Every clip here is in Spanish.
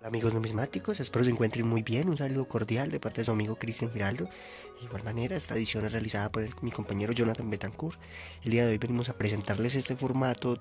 Amigos numismáticos, espero se encuentren muy bien. Un saludo cordial de parte de su amigo Cristian Giraldo. De igual manera, esta edición es realizada por mi compañero Jonathan Betancourt. El día de hoy venimos a presentarles este formato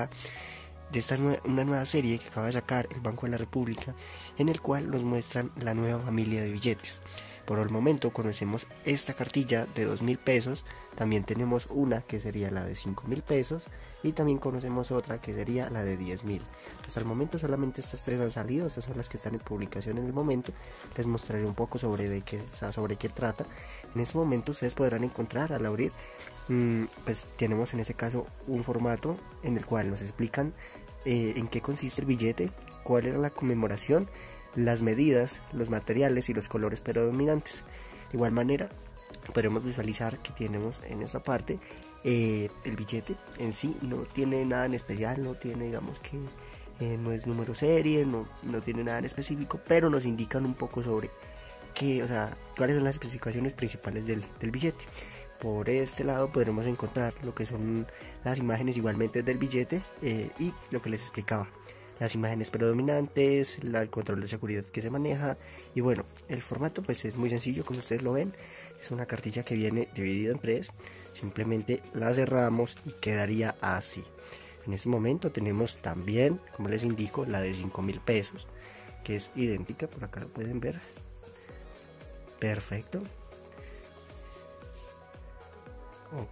una nueva serie que acaba de sacar el Banco de la República, en el cual nos muestran la nueva familia de billetes. Por el momento conocemos esta cartilla de 2.000 pesos, también tenemos una que sería la de 5.000 pesos y también conocemos otra que sería la de 10.000. Hasta el momento solamente estas tres han salido, estas son las que están en publicación en el momento. Les mostraré un poco sobre qué trata. En este momento ustedes podrán encontrar al abrir, pues tenemos en ese caso un formato en el cual nos explican en qué consiste el billete, cuál era la conmemoración, las medidas, los materiales y los colores predominantes. De igual manera podremos visualizar que tenemos en esta parte el billete en sí no tiene nada en especial, no tiene, digamos que no es número serie, no tiene nada en específico, pero nos indican un poco sobre cuáles son las especificaciones principales del billete. Por este lado podremos encontrar lo que son las imágenes igualmente del billete y lo que les explicaba, las imágenes predominantes, el control de seguridad que se maneja. Y bueno, el formato pues es muy sencillo, como ustedes lo ven. Es una cartilla que viene dividida en tres, simplemente la cerramos y quedaría así. En este momento tenemos también, como les indico, la de 5.000 pesos, que es idéntica, por acá lo pueden ver. Perfecto. Ok.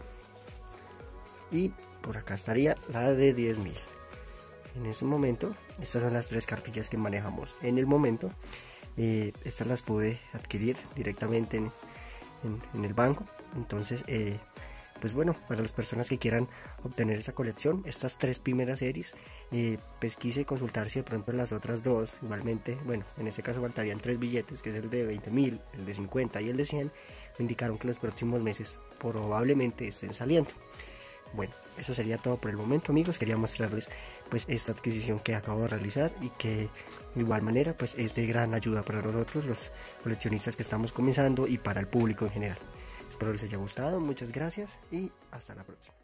Y por acá estaría la de 10.000. En este momento, estas son las tres cartillas que manejamos en el momento. Estas las pude adquirir directamente en el banco. Entonces, pues bueno, para las personas que quieran obtener esa colección, estas tres primeras series, pues quise consultar si de pronto las otras dos, igualmente, bueno, en este caso faltarían tres billetes, que es el de 20.000, el de 50 y el de 100, me indicaron que en los próximos meses probablemente estén saliendo. Bueno, eso sería todo por el momento, amigos. Quería mostrarles pues esta adquisición que acabo de realizar y que de igual manera pues es de gran ayuda para nosotros los coleccionistas que estamos comenzando y para el público en general. Espero les haya gustado, muchas gracias y hasta la próxima.